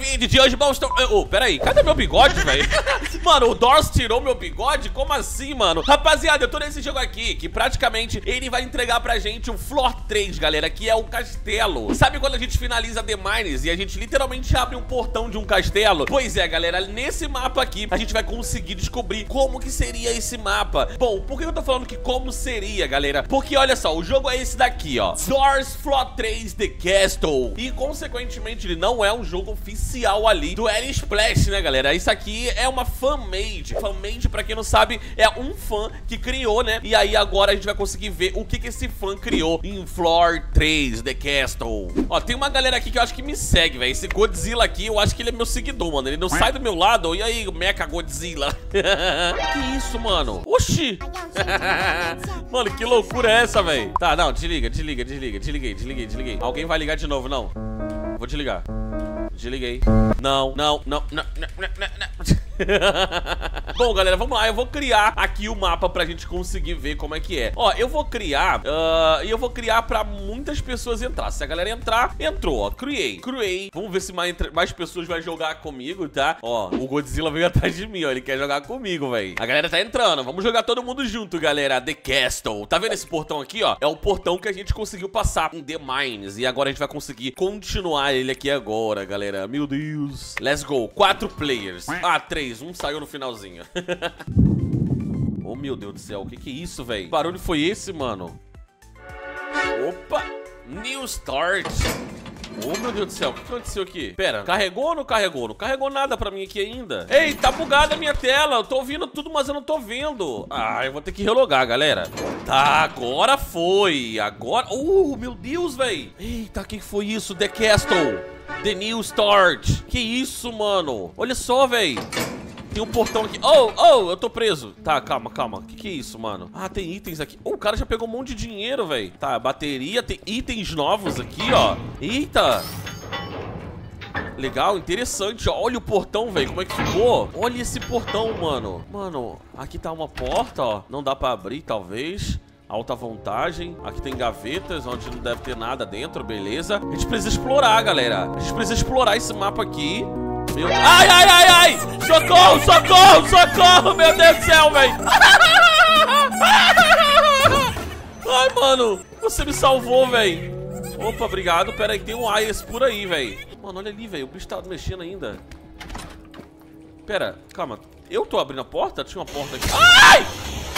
vídeo de hoje mostra... Pera aí, cadê meu bigode, velho? Mano, o Doors tirou meu bigode? Como assim, mano? Rapaziada, eu tô nesse jogo aqui, que praticamente ele vai entregar pra gente o Floor 3, galera, que é o castelo. Sabe quando a gente finaliza The Mines e a gente literalmente abre um portão de um castelo? Pois é, galera, nesse mapa aqui, a gente vai conseguir descobrir como que seria esse mapa. Bom, por que eu tô falando que como seria, galera? Porque, olha só, o jogo é esse daqui, ó. Doors Floor 3 The Castle. E, consequentemente, ele não é um jogo oficial ali do L Splash, né, galera? Isso aqui é uma fanmade. Fanmade, pra quem não sabe, é um fã que criou, né? E aí agora a gente vai conseguir ver o que esse fã criou em Floor 3 The Castle. Ó, tem uma galera aqui que eu acho que me segue, velho. Esse Godzilla aqui, eu acho que ele é meu seguidor, mano. Ele não sai do meu lado. E aí, Mecha Godzilla? Que isso, mano? Oxi! Mano, que loucura é essa, velho? Tá, não, desliga. Desliguei. Alguém vai ligar de novo, não? Vou desligar. Desliguei. Não. Bom, galera, vamos lá. Eu vou criar aqui o mapa pra gente conseguir ver como é que é. Ó, eu vou criar e eu vou criar pra muitas pessoas entrar. Se a galera entrar, entrou, ó. Criei. Vamos ver se mais pessoas vão jogar comigo, tá? Ó, o Godzilla veio atrás de mim, ó. Ele quer jogar comigo, velho. A galera tá entrando. Vamos jogar todo mundo junto, galera. The Castle. Tá vendo esse portão aqui, ó? É o portão que a gente conseguiu passar em The Mines. E agora a gente vai conseguir continuar ele aqui agora, galera. Meu Deus. Let's go. 4 players. Ah, 3. Um saiu no finalzinho. Oh, meu Deus do céu. O que é isso, velho? Que barulho foi esse, mano? Opa. New Start. Oh, meu Deus do céu. O que aconteceu aqui? Pera. Carregou ou não carregou? Não carregou nada pra mim aqui ainda. Ei, tá bugada a minha tela. Eu tô ouvindo tudo, mas eu não tô vendo. Ah, eu vou ter que relogar, galera. Tá, agora foi. Agora... Oh, meu Deus, velho. Eita, o que foi isso? The Castle. The New Start. Que isso, mano? Olha só, velho. Tem um portão aqui. Oh, eu tô preso. Tá, calma. Que é isso, mano? Ah, tem itens aqui. Oh, o cara já pegou um monte de dinheiro, velho. Tá, bateria. Tem itens novos aqui, ó. Eita. Legal, interessante. Olha o portão, velho. Como é que ficou? Olha esse portão, mano. Mano, aqui tá uma porta, ó. Não dá pra abrir, talvez. Alta voltagem. Aqui tem gavetas, onde não deve ter nada dentro, beleza. A gente precisa explorar, galera. A gente precisa explorar esse mapa aqui. Meu... Ai! Socorro! Meu Deus do céu, velho. Ai, mano. Você me salvou, velho. Opa, obrigado. Pera aí, tem um Ayers por aí, velho. Mano, olha ali, velho. O bicho tá mexendo ainda. Pera, calma. Eu tô abrindo a porta? Tinha uma porta aqui. Ai!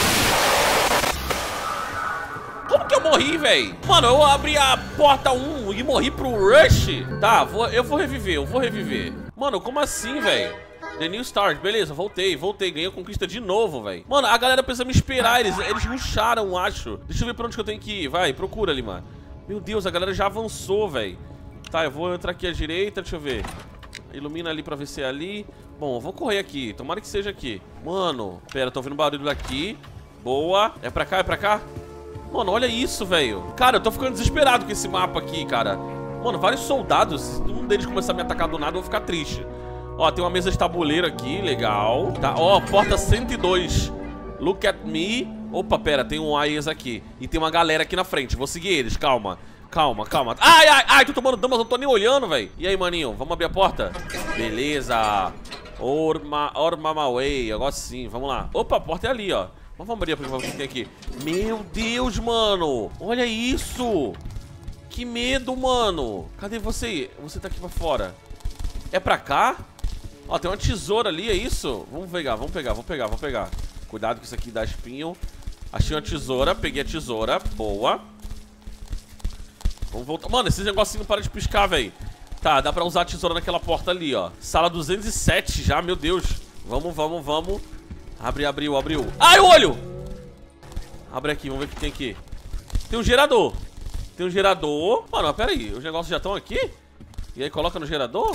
Como que eu morri, velho? Mano, eu abri a porta 1 e morri pro Rush. Tá, eu vou reviver. Mano, como assim, velho? The New Start, beleza, voltei. Ganhei a conquista de novo, velho. Mano, a galera precisa me esperar, eles rusharam, acho. Deixa eu ver pra onde que eu tenho que ir. Vai, procura ali, mano. Meu Deus, a galera já avançou, velho. Tá, eu vou entrar aqui à direita, deixa eu ver. Ilumina ali pra ver se é ali. Bom, eu vou correr aqui, tomara que seja aqui. Mano, pera, tô ouvindo barulho daqui. Boa, é pra cá? Mano, olha isso, velho. Cara, eu tô ficando desesperado com esse mapa aqui, cara. Mano, vários soldados. Se um deles começar a me atacar do nada, eu vou ficar triste. Ó, tem uma mesa de tabuleiro aqui, legal. Tá, ó, porta 102. Look at me. Opa, pera, tem um Ayers aqui. E tem uma galera aqui na frente. Vou seguir eles, calma. Ai, tô tomando dano, mas não tô nem olhando, velho. E aí, maninho, vamos abrir a porta? Beleza. Ormamaway, agora sim, vamos lá. Opa, a porta é ali, ó. Vamos abrir pra ver o que tem aqui. Meu Deus, mano. Olha isso. Que medo, mano. Cadê você? Você tá aqui pra fora. É pra cá? Ó, tem uma tesoura ali, é isso? Vamos pegar. Cuidado que isso aqui dá espinho. Achei uma tesoura, peguei a tesoura. Boa. Vamos voltar. Mano, esse negocinho não para de piscar, velho. Tá, dá pra usar a tesoura naquela porta ali, ó. Sala 207 já, meu Deus. Vamos. Abriu. Ai, o olho! Abre aqui, vamos ver o que tem aqui. Tem um gerador. Mano, mas pera aí, os negócios já estão aqui? E aí coloca no gerador?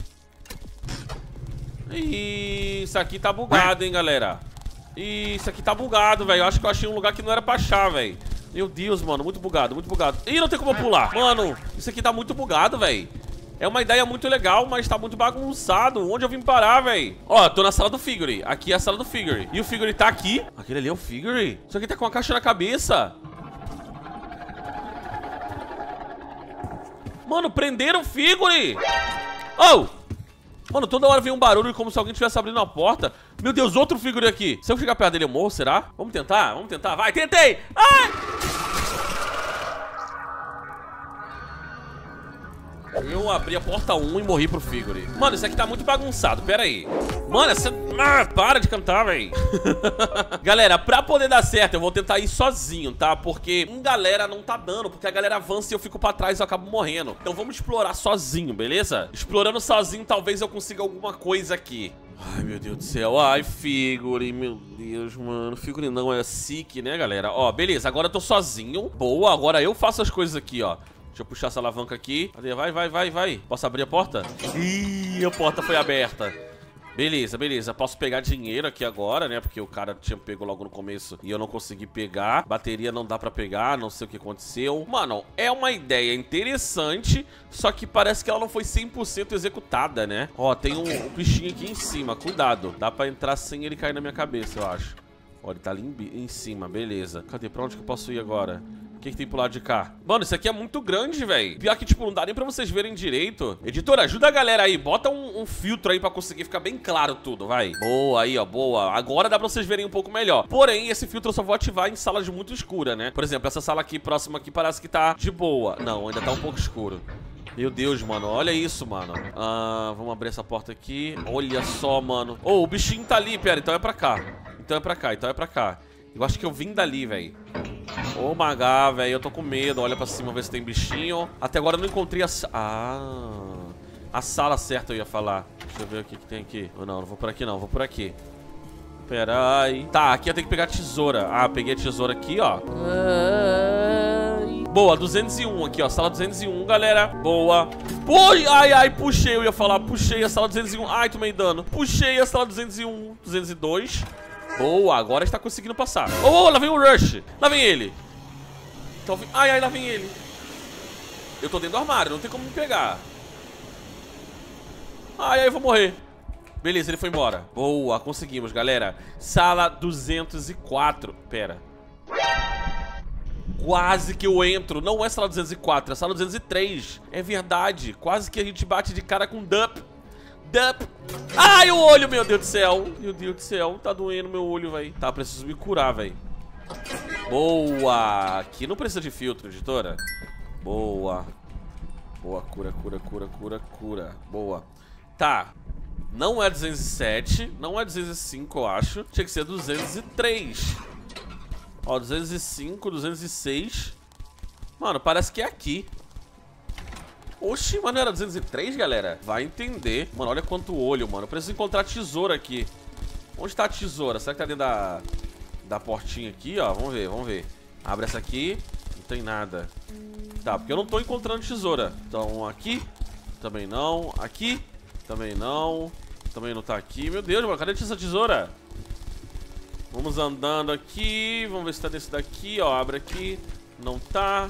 Ih, isso aqui tá bugado, hein, galera. Isso aqui tá bugado, velho. Eu acho que eu achei um lugar que não era pra achar, velho. Meu Deus, mano, muito bugado. Ih, não tem como eu pular. Mano, isso aqui tá muito bugado, velho. É uma ideia muito legal, mas tá muito bagunçado. Onde eu vim parar, velho? Ó, tô na sala do Figure. Aqui é a sala do Figure. E o Figure tá aqui. Aquele ali é o Figure. Isso aqui tá com uma caixa na cabeça. Mano, prenderam o Figure. Oh! Mano, toda hora vem um barulho como se alguém estivesse abrindo a porta. Meu Deus, outro figure aqui. Se eu chegar perto dele, eu morro, será? Vamos tentar, vamos tentar. Vai, tentei! Ai! Eu abri a porta 1 e morri pro figure. Mano, isso aqui tá muito bagunçado, pera aí. Mano, essa... para de cantar, véi. Galera, pra poder dar certo, eu vou tentar ir sozinho, tá? Porque em galera não tá dando, porque a galera avança e eu fico pra trás e eu acabo morrendo. Então vamos explorar sozinho, beleza? Explorando sozinho, talvez eu consiga alguma coisa aqui. Ai, meu Deus do céu. Ai, figure, meu Deus, mano. Figure não é sick, né, galera? Ó, beleza, agora eu tô sozinho. Boa, agora eu faço as coisas aqui, ó. Deixa eu puxar essa alavanca aqui. Cadê? Vai. Posso abrir a porta? Ih, a porta foi aberta. Beleza. Posso pegar dinheiro aqui agora, né? Porque o cara tinha pego logo no começo e eu não consegui pegar. Bateria não dá pra pegar, não sei o que aconteceu. Mano, é uma ideia interessante, só que parece que ela não foi 100% executada, né? Ó, tem um bichinho aqui em cima, cuidado. Dá pra entrar sem ele cair na minha cabeça, eu acho. Ó, ele tá ali em cima, beleza. Cadê? Pra onde que eu posso ir agora? O que tem pro lado de cá? Mano, isso aqui é muito grande, velho. Pior que, tipo, não dá nem pra vocês verem direito. Editor, ajuda a galera aí. Bota um filtro aí pra conseguir ficar bem claro tudo, vai. Boa aí, ó, boa. Agora dá pra vocês verem um pouco melhor. Porém, esse filtro eu só vou ativar em salas muito escuras, né? Por exemplo, essa sala aqui, próxima aqui, parece que tá de boa. Não, ainda tá um pouco escuro. Meu Deus, mano, olha isso, mano. Vamos abrir essa porta aqui. Olha só, mano. Oh, o bichinho tá ali, pera, então é pra cá. Então é pra cá. Eu acho que eu vim dali, velho. Ô, Magá, velho, eu tô com medo. Olha pra cima, ver se tem bichinho. Até agora eu não encontrei a... a sala certa eu ia falar. Deixa eu ver o que tem aqui. Não vou por aqui não, vou por aqui. Pera aí. Tá, aqui eu tenho que pegar a tesoura. Peguei a tesoura aqui, ó. Boa, 201 aqui, ó. Sala 201, galera. Boa. Ai, puxei, eu ia falar. Puxei a sala 201. Ai, tomei dano. Puxei a sala 201. 202. Boa, agora está conseguindo passar. Oh, lá vem o Rush. Lá vem ele. Então, ai, lá vem ele. Eu tô dentro do armário, não tem como me pegar. Ai, eu vou morrer. Beleza, ele foi embora. Boa, conseguimos, galera. Sala 204. Pera. Quase que eu entro. Não é sala 204, é sala 203. É verdade. Quase que a gente bate de cara com Dup. Ai, o olho, meu Deus do céu. Meu Deus do céu, tá doendo meu olho, velho. Tá, preciso me curar, velho. Boa. Aqui não precisa de filtro, editora. Boa. Boa, cura. Boa. Tá. Não é 207, não é 205, eu acho. Tinha que ser 203. Ó, 205, 206. Mano, parece que é aqui. Oxi, mano, era 203, galera? Vai entender. Mano, olha quanto olho, mano. Eu preciso encontrar a tesoura aqui. Onde tá a tesoura? Será que tá dentro da portinha aqui, ó? Vamos ver. Abre essa aqui. Não tem nada. Tá, porque eu não tô encontrando tesoura. Então, aqui. Também não. Aqui. Também não. Também não tá aqui. Meu Deus, mano, cadê essa tesoura? Vamos andando aqui. Vamos ver se tá nesse daqui, ó. Abre aqui. Não tá.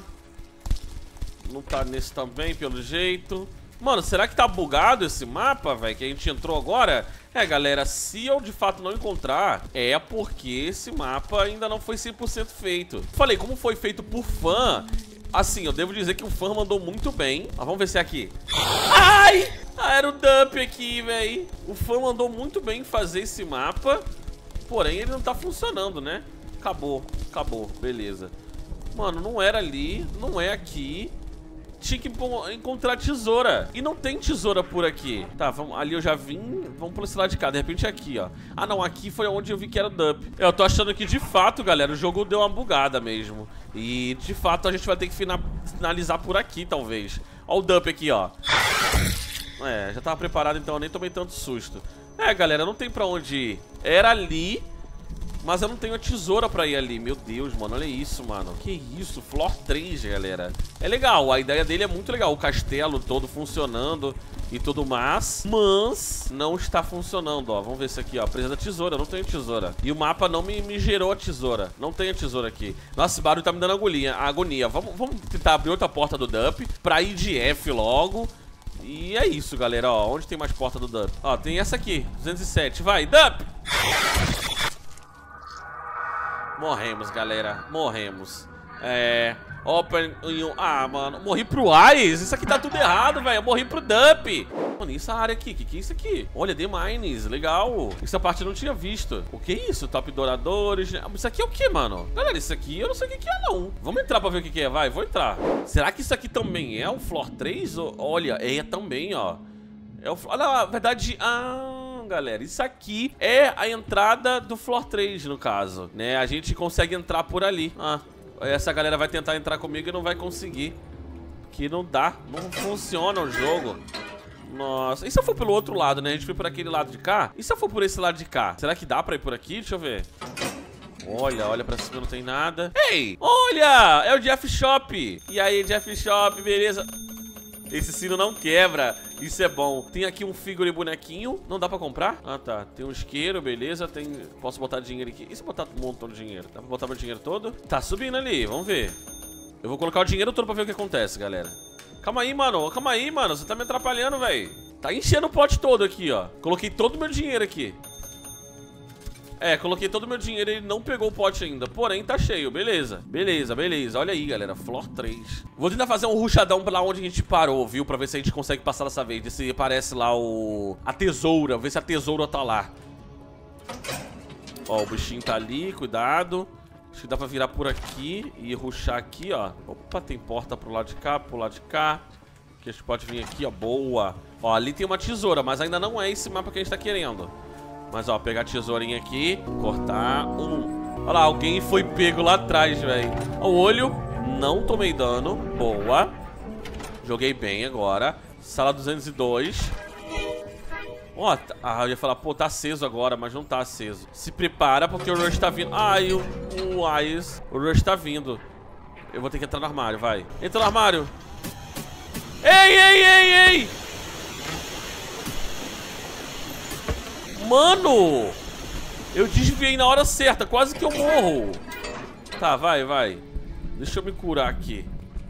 Não tá nesse também, pelo jeito. Mano, será que tá bugado esse mapa, velho? Que a gente entrou agora? Galera, se eu de fato não encontrar, é porque esse mapa ainda não foi 100% feito. Falei, como foi feito por fã, assim, eu devo dizer que o fã mandou muito bem. Vamos ver se é aqui. Ai! Era o Dump aqui, velho. O fã mandou muito bem fazer esse mapa. Porém, ele não tá funcionando, né? Acabou, beleza. Mano, não era ali, não é aqui. Tinha que encontrar tesoura. E não tem tesoura por aqui. Tá, vamos, ali eu já vim. Vamos por esse lado de cá. De repente é aqui, ó. Não, aqui foi onde eu vi que era o Dump. Eu tô achando que de fato, galera, o jogo deu uma bugada mesmo. E de fato a gente vai ter que finalizar por aqui, talvez. Ó o Dump aqui, ó. Já tava preparado, então eu nem tomei tanto susto. Galera, não tem pra onde ir. Era ali, mas eu não tenho a tesoura pra ir ali. Meu Deus, mano, olha isso, mano. Que isso, Floor 3, galera. É legal, a ideia dele é muito legal. O castelo todo funcionando e tudo mais. Mas não está funcionando, ó. Vamos ver isso aqui, ó. Precisa da tesoura, eu não tenho tesoura. E o mapa não me gerou a tesoura. Não tem a tesoura aqui. Nossa, esse barulho tá me dando agonia. Vamos tentar abrir outra porta do Dump pra ir de F logo. E é isso, galera, ó. Onde tem mais porta do Dump? Ó, tem essa aqui, 207. Vai, Dump! Morremos, galera. Morremos. Open... Ah, mano. Morri pro Ice. Isso aqui tá tudo errado, velho. Eu morri pro Dump. Mano, e essa área aqui? Que é isso aqui? Olha, The Mines. Legal. Essa parte eu não tinha visto. O que é isso? Top Douradores. Isso aqui é o que, mano? Galera, isso aqui eu não sei o que é, não. Vamos entrar pra ver o que é. Vai, vou entrar. Será que isso aqui também é o Floor 3? Olha, é também, ó. É o... Olha, na verdade... galera, isso aqui é a entrada do Floor 3, no caso, né? A gente consegue entrar por ali. Essa galera vai tentar entrar comigo e não vai conseguir. Que não dá, não funciona o jogo. Nossa, e se eu for pelo outro lado, né? A gente foi por aquele lado de cá. E se eu for por esse lado de cá? Será que dá pra ir por aqui? Deixa eu ver. Olha pra cima, não tem nada. Ei, olha, é o Jeff Shop. E aí, Jeff Shop, beleza? Esse sino não quebra, isso é bom. Tem aqui um figure bonequinho. Não dá pra comprar? Ah, tá. Tem um isqueiro, beleza. Posso botar dinheiro aqui. E se eu botar um montão de dinheiro? Dá pra botar meu dinheiro todo? Tá subindo ali, vamos ver. Eu vou colocar o dinheiro todo pra ver o que acontece, galera. Calma aí, mano. Calma aí, mano. Você tá me atrapalhando, velho. Tá enchendo o pote todo aqui, ó. Coloquei todo o meu dinheiro aqui. Coloquei todo o meu dinheiro e ele não pegou o pote ainda. Porém, tá cheio. Beleza. Beleza, beleza. Olha aí, galera. Floor 3. Vou tentar fazer um rushadão pra onde a gente parou, viu? Pra ver se a gente consegue passar dessa vez. Ver se aparece lá a tesoura. Ver se a tesoura tá lá. Ó, o bichinho tá ali. Cuidado. Acho que dá pra virar por aqui e rushar aqui, ó. Opa, tem porta pro lado de cá, pro lado de cá. Aqui a gente pode vir aqui, ó. Boa. Ó, ali tem uma tesoura, mas ainda não é esse mapa que a gente tá querendo. Mas, ó, pegar a tesourinha aqui, cortar Olha lá, alguém foi pego lá atrás, velho. O olho, não tomei dano. Boa. Joguei bem agora. Sala 202. Ó, eu ia falar, pô, tá aceso agora, mas não tá aceso. Se prepara, porque o Rush tá vindo. Ai, o Rush tá vindo. Eu vou ter que entrar no armário, vai. Entra no armário. Ei! Mano! Eu desviei na hora certa, quase que eu morro. Tá, vai. Deixa eu me curar aqui.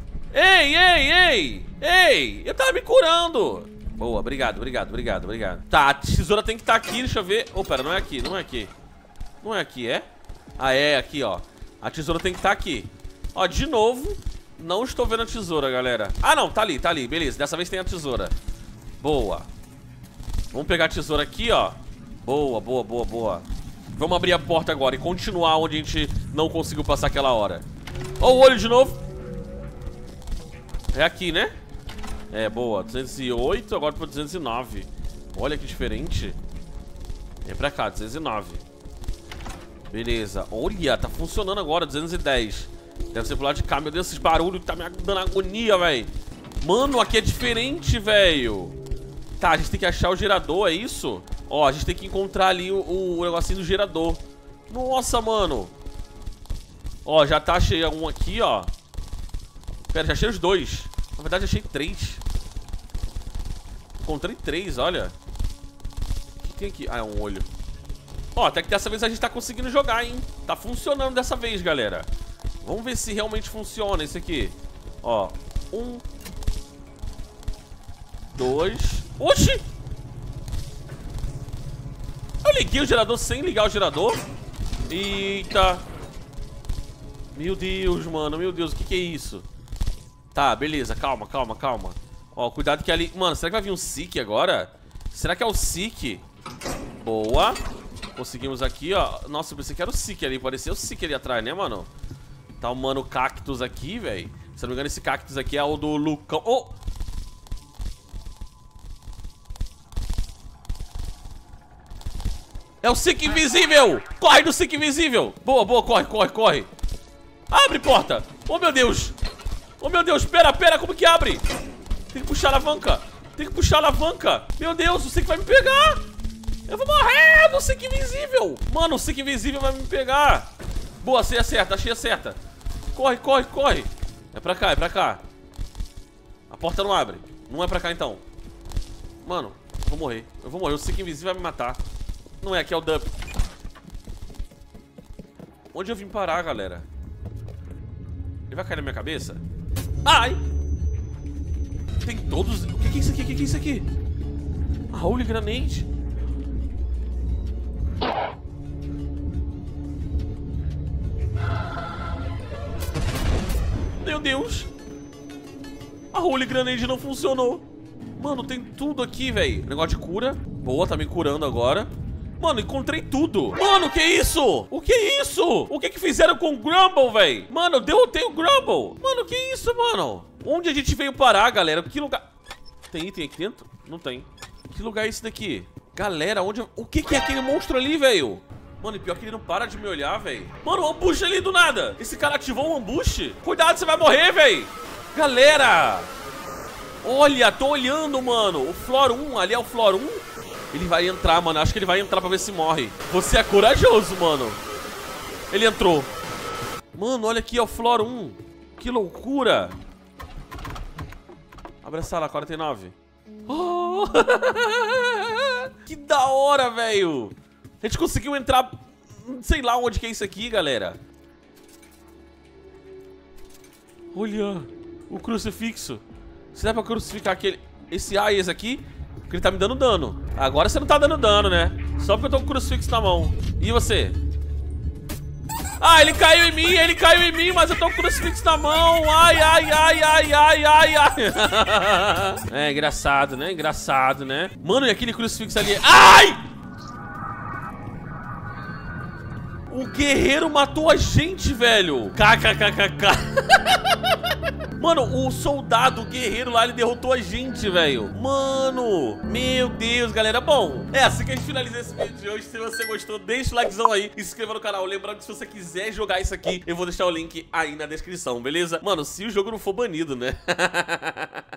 Ei! Eu tava me curando. Boa, obrigado. Tá, a tesoura tem que estar aqui, deixa eu ver. Oh, pera, não é aqui. Não é aqui, é? Ah, é aqui, ó. A tesoura tem que estar aqui. Ó, de novo, não estou vendo a tesoura, galera. Ah, não, tá ali, beleza. Dessa vez tem a tesoura. Boa. Vamos pegar a tesoura aqui, ó. Boa. Vamos abrir a porta agora e continuar onde a gente não conseguiu passar aquela hora. Ó o olho de novo. É aqui, né? É, boa. 208, agora pra 209. Olha que diferente. É pra cá, 209. Beleza. Olha, tá funcionando agora, 210. Deve ser pro lado de cá. Meu Deus, esses barulhos tá me dando agonia, velho. Mano, aqui é diferente, velho. Tá, a gente tem que achar o gerador, é isso? Ó, a gente tem que encontrar ali o negocinho do gerador. Nossa, mano. Ó, já tá cheio um aqui, ó. Pera, já achei os dois. Na verdade, achei 3. Encontrei 3, olha. O que tem aqui? Ah, é um olho. Ó, até que dessa vez a gente tá conseguindo jogar, hein? Tá funcionando dessa vez, galera. Vamos ver se realmente funciona esse aqui. Ó, 1, 2. Oxi! Eu liguei o gerador sem ligar o gerador. Eita. Meu Deus, mano. Meu Deus, o que é isso? Tá, beleza. Calma. Ó, cuidado que ali... Mano, será que vai vir um Seek agora? Será que é o Seek? Boa. Conseguimos aqui, ó. Nossa, eu pensei que era o Seek ali. Parecia o Seek ali atrás, né, mano? Tá o mano Cactus aqui, velho. Se não me engano, esse Cactus aqui é o do Lucão. Oh! É o Seek invisível! Corre do Seek invisível! Boa, corre. Abre porta! Oh, meu Deus! Pera, como que abre? Tem que puxar a alavanca! Meu Deus, o Seek vai me pegar! Eu vou morrer do Seek invisível! Mano, o Seek invisível vai me pegar! Boa, achei a certa. Corre! É pra cá. A porta não abre. Não é pra cá, então. Mano, eu vou morrer. O Seek invisível vai me matar. Não é, aqui é o Dump. Onde eu vim parar, galera? Ele vai cair na minha cabeça? Ai! Tem todos... O que é isso aqui? O que é isso aqui? A Holy Grenade? Meu Meu Deus. A Holy Grenade não funcionou. Mano, tem tudo aqui, velho. Negócio de cura. Boa, tá me curando agora. Mano, encontrei tudo. Mano, que isso? O que é isso? O que que fizeram com o Grumble, velho? Mano, eu derrotei o Grumble. Mano, que isso, mano? Onde a gente veio parar, galera? Que lugar... Tem item aqui dentro? Não tem. Que lugar é esse daqui? Galera, onde... O que que é aquele monstro ali, velho? Mano, e pior que ele não para de me olhar, velho. Mano, um ambush ali do nada. Esse cara ativou um ambush? Cuidado, você vai morrer, velho. Galera... Olha, tô olhando, mano. O Flor 1, ali é o Flor 1. Ele vai entrar, mano. Acho que ele vai entrar pra ver se morre. Você é corajoso, mano. Ele entrou. Mano, olha aqui, é o Flor 1. Que loucura. Abre a sala, 49. Oh. Que da hora, velho. A gente conseguiu entrar... Sei lá onde que é isso aqui, galera. Olha, o crucifixo. Se dá pra crucificar esse Aias aqui, porque ele tá me dando dano. Agora você não tá dando dano, né? Só porque eu tô com o crucifixo na mão. E você? Ah, ele caiu em mim, mas eu tô com o crucifixo na mão. Ai, ai, ai, ai, ai, ai, ai. É engraçado, né? Engraçado, né? Mano, e aquele crucifixo ali? Ai! O guerreiro matou a gente, velho. KKKKK. Mano, o soldado, o guerreiro lá, ele derrotou a gente, velho. Mano, meu Deus, galera. Bom, é assim que a gente finaliza esse vídeo de hoje. Se você gostou, deixa o likezão aí e se inscreva no canal. Lembrando que se você quiser jogar isso aqui, eu vou deixar o link aí na descrição, beleza? Mano, se o jogo não for banido, né?